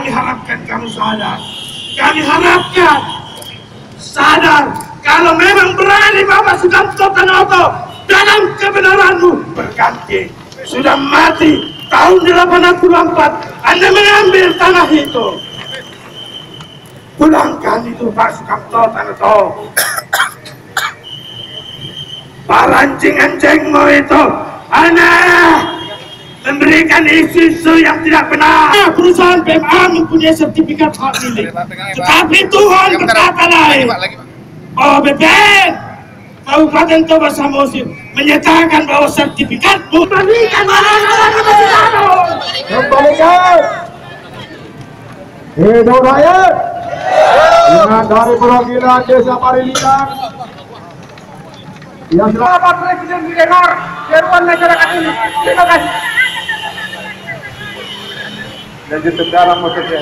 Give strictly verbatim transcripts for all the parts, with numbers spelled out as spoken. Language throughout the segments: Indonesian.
Kami harapkan kamu sadar. Kami harapkan sadar kalau memang berani Bapak Sukamto Tanoto dalam kebenaranmu berganti sudah mati tahun delapan puluh empat Anda mengambil tanah itu. Pulangkan itu Pak Sukamto Tanoto. Parancing-ancingmu itu aneh memberikan isu-isu yang tidak benar. Perusahaan P M A mempunyai sertifikat hak milik, tetapi Tuhan berkata lain. O B P N Kabupaten Toba Samosir menyatakan bahwa sertifikatmu kembalikan kembalikan hidup rakyat. Ingat dari perwakilan Desa Parilitan yang Bapak Presiden mendengar seruan masyarakat ini. Terima kasih. Dan itu sekarang maksudnya.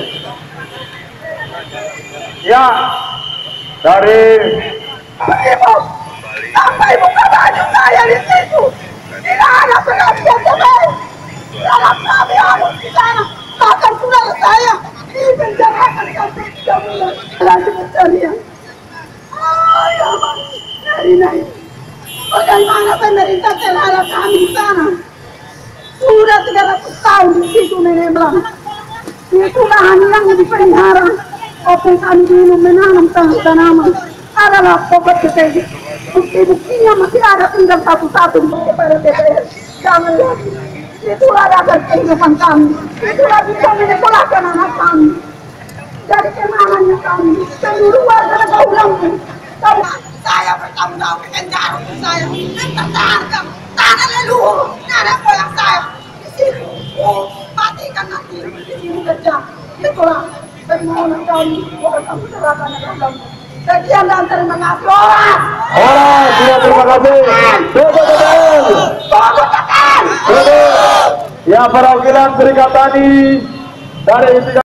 Ya, dari Ibu, sampai buka baju saya di situ. Tidak ada pengajian teman. Dalam kami harus di sana. Bahkan saudara saya dipenjarakan sampai tiga bulan. Lagi pencarian. Ayo, nari-nari. Bagaimana pemerintah terhadap kami di sana? Sudah tiga ratus tahun di situ nenek belang. Itu lahan yang dipelihara. Openg kami dulu menanam tanaman adalah pokok D P R. Bukti-buktinya masih ada tinggal satu-satu kepada D P R. Jangan lagi. Itulah dasar kehidupan kami. Itulah bisa menyekolahkan anak kami. Dari kemananya kami. Seluruh warga negara ulangku. Saya bertanggung jawab dengan jarum saya mempertahankan tanah leluhur nenek moyang saya di sini. Oh, matikan nanti di sini kerja. Itulah permohonan kami kepada kamu serahkan negara. Sekian dan terima kasih. Orang, orang sudah terima kasih. Betul betul. Ya, perwakilan Serikat Tani dari